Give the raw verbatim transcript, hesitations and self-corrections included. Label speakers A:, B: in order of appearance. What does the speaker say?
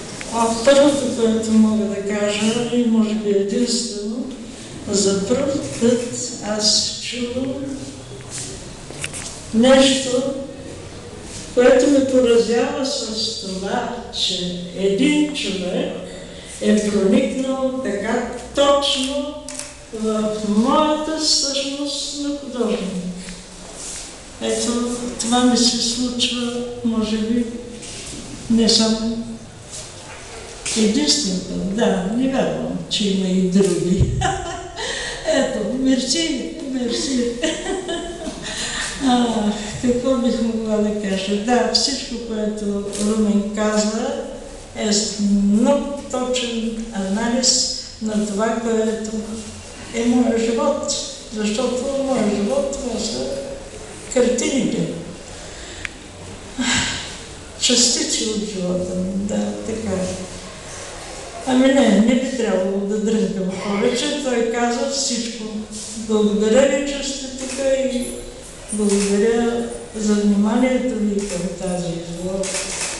A: А първото, което мога да кажа, и може би единствено, за първ път аз чувам нещо, което ме поразява с това, че един човек е проникнал така точно в моята същност на художник. Ето, това ми се случва, може би, не съм единствената. Да, не вярвам, че има и други. Ето, мерси, мерси. А, какво бих могла да кажа? Да, всичко, което Румен каза, е много точен анализ на това, което е моят живот. Защото моят живот, това са картините. Частици от живота ми, да, така е. Ами не, не би трябвало да дрънкам повече. Той каза всичко. Благодаря ви, че сте тук и благодаря за вниманието ви към тази изложба.